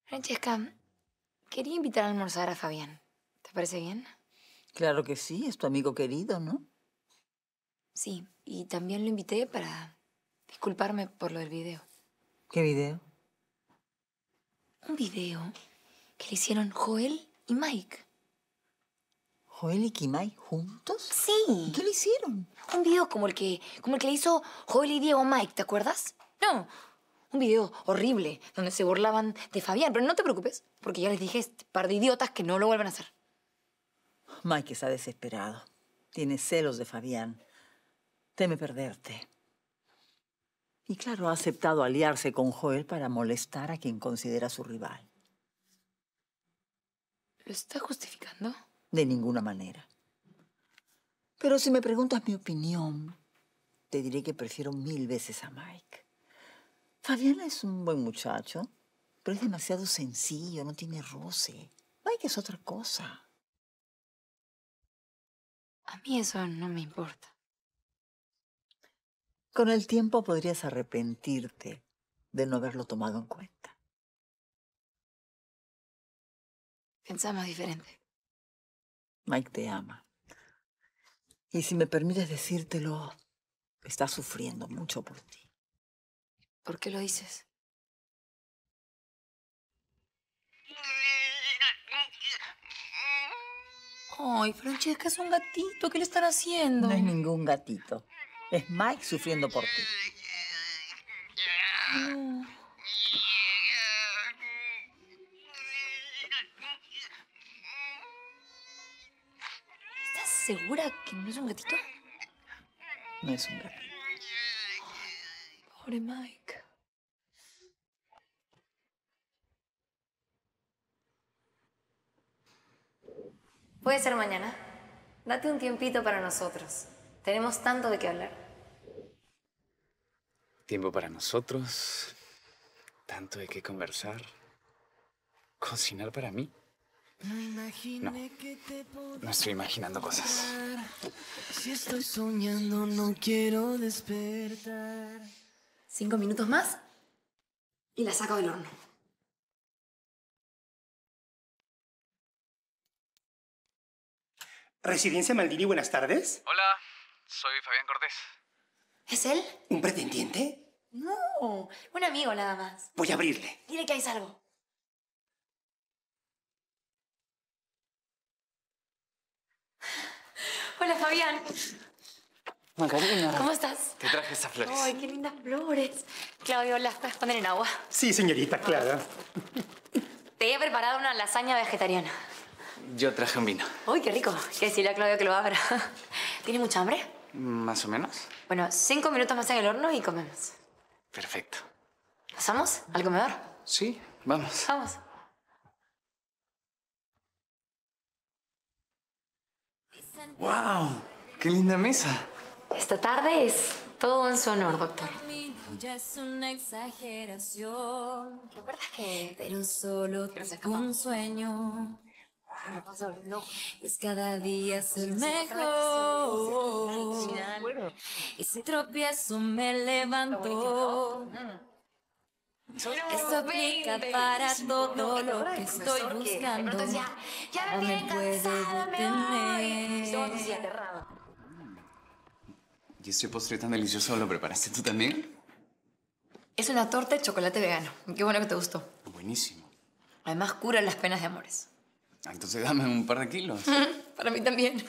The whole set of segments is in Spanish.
Francesca, quería invitar a almorzar a Fabián. ¿Te parece bien? Claro que sí, es tu amigo querido, ¿no? Sí, y también lo invité para disculparme por lo del video. ¿Qué video? Un video que le hicieron Joel y Mike. ¿Joel y Kimai juntos? Sí. ¿Qué le hicieron? Un video como el que le hizo Joel y Diego a Mike, ¿te acuerdas? No, un video horrible donde se burlaban de Fabián. Pero no te preocupes, porque ya les dije a este par de idiotas que no lo vuelvan a hacer. Mike está desesperado. Tiene celos de Fabián. Teme perderte. Y claro, ha aceptado aliarse con Joel para molestar a quien considera su rival. ¿Lo está justificando? De ninguna manera. Pero si me preguntas mi opinión, te diré que prefiero 1000 veces a Mike. Fabián es un buen muchacho, pero es demasiado sencillo, no tiene roce. Mike es otra cosa. A mí eso no me importa. Con el tiempo podrías arrepentirte de no haberlo tomado en cuenta. Pensamos diferente. Mike te ama. Y si me permites decírtelo, está sufriendo mucho por ti. ¿Por qué lo dices? Ay, Francesca, es un gatito. ¿Qué le están haciendo? No es ningún gatito. Es Mike sufriendo por ti. No. ¿Estás segura que no es un gatito? No es un gatito. Pobre Mike. Puede ser mañana. Date un tiempito para nosotros. Tenemos tanto de qué hablar. Tiempo para nosotros, tanto de qué conversar. ¿Cocinar para mí? No, no estoy imaginando cosas. Si estoy soñando, no quiero despertar. 5 minutos más y la saco del horno. Residencia Maldini, buenas tardes. Hola, soy Fabián Cortés. ¿Es él? ¿Un pretendiente? No, un amigo nada más. Voy a abrirle. Dile que hay salvo. Hola, Fabián. Macarena. ¿Cómo estás? Te traje estas flores. Ay, qué lindas flores. Claudio, ¿las puedes poner en agua? Sí, señorita, claro. Te he preparado una lasaña vegetariana. Yo traje un vino. Uy, qué rico. Hay que decirle a Claudio que lo abra. ¿Tienes mucha hambre? ¿Más o menos? Bueno, 5 minutos más en el horno y comemos. Perfecto. ¿Pasamos al comedor? Sí, vamos. Vamos. ¡Wow! ¡Qué linda mesa! Esta tarde es todo en su honor, doctor. Ya es una exageración, ¿Recuerdas que pero solo tengo un sueño. no? Es cada día ser mejor. Ese tropiezo me levantó. Esto aplica para todo lo que estoy buscando. No me puede detener. ¿Y ese postre tan delicioso lo preparaste tú también? Es una torta de chocolate vegano. Qué bueno que te gustó. Buenísimo. Además, cura las penas de amores. Entonces dame un par de kilos. Para mí también.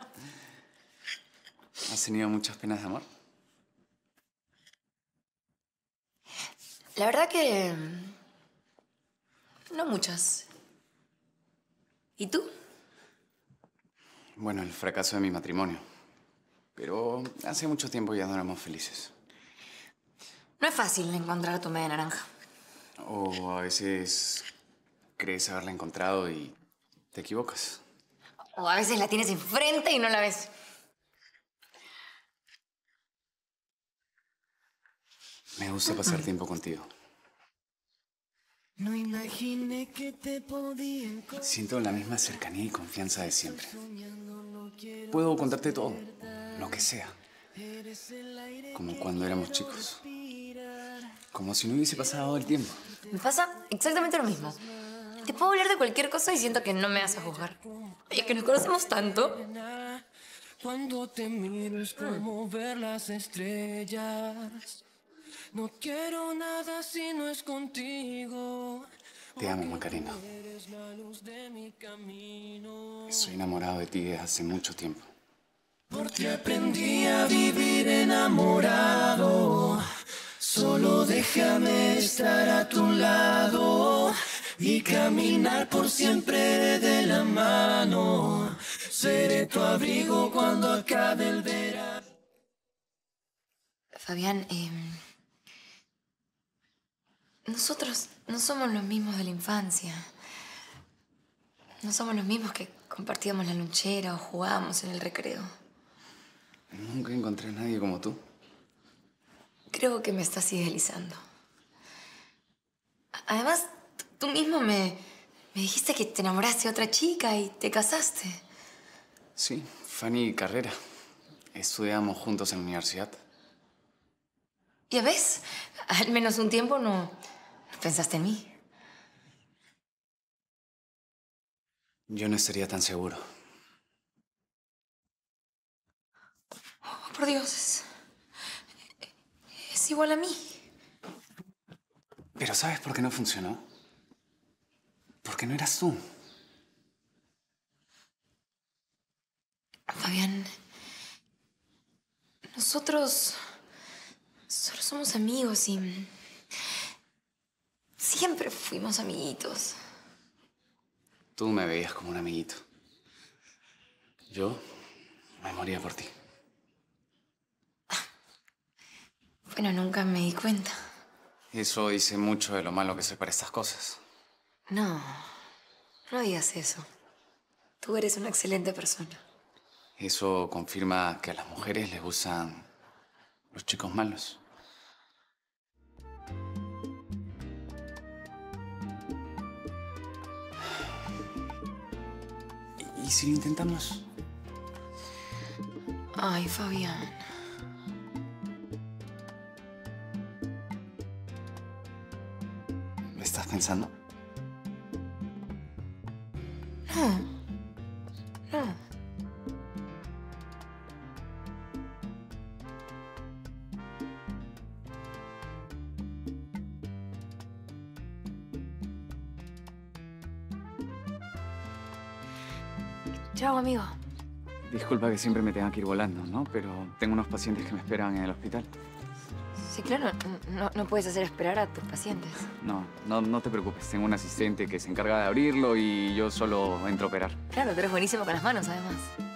¿Has tenido muchas penas de amor? La verdad que... no muchas. ¿Y tú? Bueno, el fracaso de mi matrimonio. Pero hace mucho tiempo ya no éramos felices. No es fácil encontrar tu media naranja. O a veces crees haberla encontrado y te equivocas. O a veces la tienes enfrente y no la ves. Me gusta pasar tiempo contigo. No imaginé que te podía encontrar. Siento la misma cercanía y confianza de siempre. Puedo contarte todo, lo que sea. Como cuando éramos chicos. Como si no hubiese pasado el tiempo. Me pasa exactamente lo mismo. Te puedo hablar de cualquier cosa y siento que no me vas a juzgar. Y es que nos conocemos tanto. Cuando te miro es como ver las estrellas. No quiero nada si no es contigo. Te amo, Macarena. Eres la luz de mi camino. Soy enamorado de ti desde hace mucho tiempo. Porque aprendí a vivir enamorado. Solo déjame estar a tu lado y caminar por siempre de la mano. Seré tu abrigo cuando acabe el verano. Fabián, nosotros no somos los mismos de la infancia. No somos los mismos que compartíamos la lonchera o jugábamos en el recreo. Nunca encontré a nadie como tú. Creo que me estás idealizando. Además, tú mismo me dijiste que te enamoraste de otra chica y te casaste. Sí, Fanny Carrera. Estudiamos juntos en la universidad. Ya ves, al menos un tiempo no pensaste en mí. Yo no estaría tan seguro. Oh, por Dios, es igual a mí. Pero ¿sabes por qué no funcionó? Porque no eras tú. Fabián, nosotros solo somos amigos y siempre fuimos amiguitos. Tú me veías como un amiguito. Yo me moría por ti. Bueno, nunca me di cuenta. Eso dice mucho de lo malo que soy para estas cosas. No, no digas eso. Tú eres una excelente persona. Eso confirma que a las mujeres les gustan los chicos malos. ¿Y si lo intentamos? Ay, Fabián. ¿Lo estás pensando? No. No. Chao, amigo. Disculpa que siempre me tenga que ir volando, ¿no? Pero tengo unos pacientes que me esperan en el hospital. Sí, claro. No puedes hacer esperar a tus pacientes. No te preocupes. Tengo un asistente que se encarga de abrirlo y yo solo entro a operar. Claro, tú eres buenísimo con las manos, además.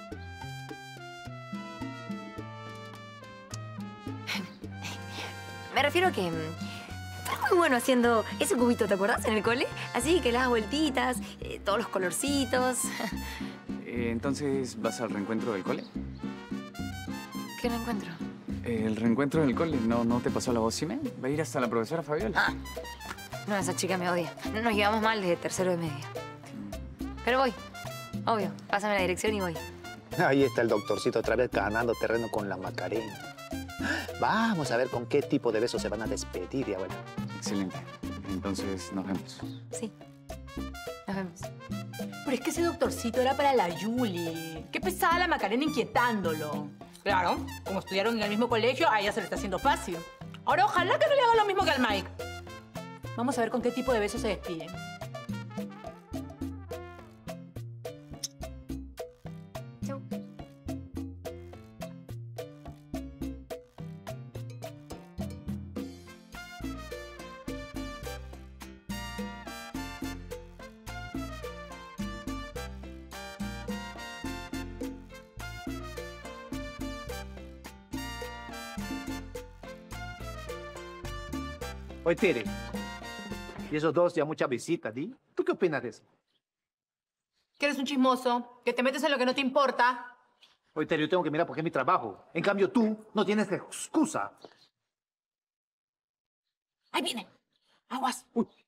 Me refiero a que fue muy bueno haciendo ese cubito, ¿te acuerdas? En el cole. Así que las vueltitas, todos los colorcitos. Entonces, ¿vas al reencuentro del cole? ¿Qué no encuentro? El reencuentro del cole, ¿no te pasó la voz, Sime? ¿Va a ir hasta la profesora Fabiola? Ah, no, esa chica me odia. Nos llevamos mal desde tercero de media. Pero voy, obvio. Pásame la dirección y voy. Ahí está el doctorcito otra vez ganando terreno con la Macarena. Vamos a ver con qué tipo de besos se van a despedir, abuela. Excelente. Entonces, nos vemos. Sí. Nos vemos. Pero es que ese doctorcito era para la Yuli. Qué pesada la Macarena inquietándolo. Claro, como estudiaron en el mismo colegio, a ella se le está haciendo fácil. Ahora, ojalá que no le haga lo mismo que al Mike. Vamos a ver con qué tipo de besos se despiden. Chau. Oye, Tere, y esos dos ya mucha visita, ¿di? ¿Tú qué opinas de eso? Que eres un chismoso, que te metes en lo que no te importa. Oye, Tere, yo tengo que mirar porque es mi trabajo. En cambio, tú no tienes excusa. Ahí viene. Aguas. Uy.